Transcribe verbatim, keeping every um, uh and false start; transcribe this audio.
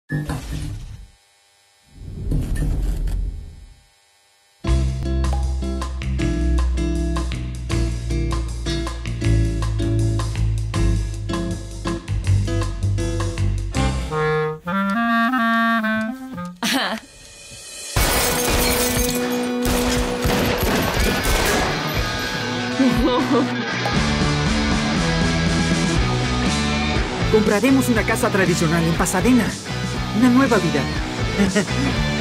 Compraremos una casa tradicional en Pasadena. Una nueva vida.